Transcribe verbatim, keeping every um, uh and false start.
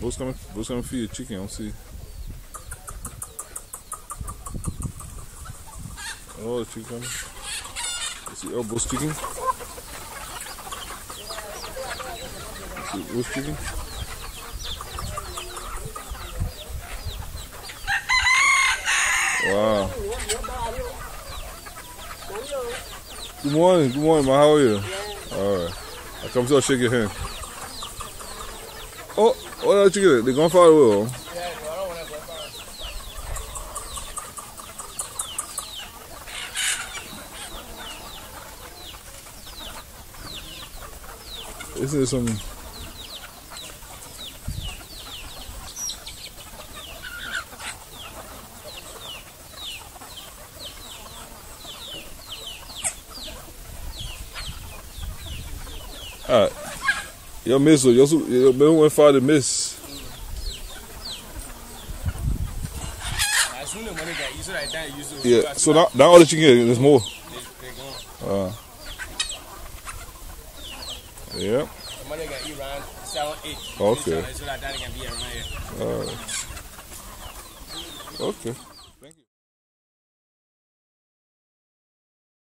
Who's gonna who's gonna feed your chicken? I don't see. Oh, the chicken. See, oh, Bush chicken. See, Bush chicken. Wow. Good morning, good morning, man. How are you? All right. I come to shake your hand. Oh, oh, that chicken. They're going far away. Isn't there some? Alright. Yo, miss, yo, yo, me went far to miss. Yeah, so now, now all the chicken, there's more. Uh, yeah. Somebody can eat around seven, eight. Okay. So that daddy can be around here. Alright. Okay.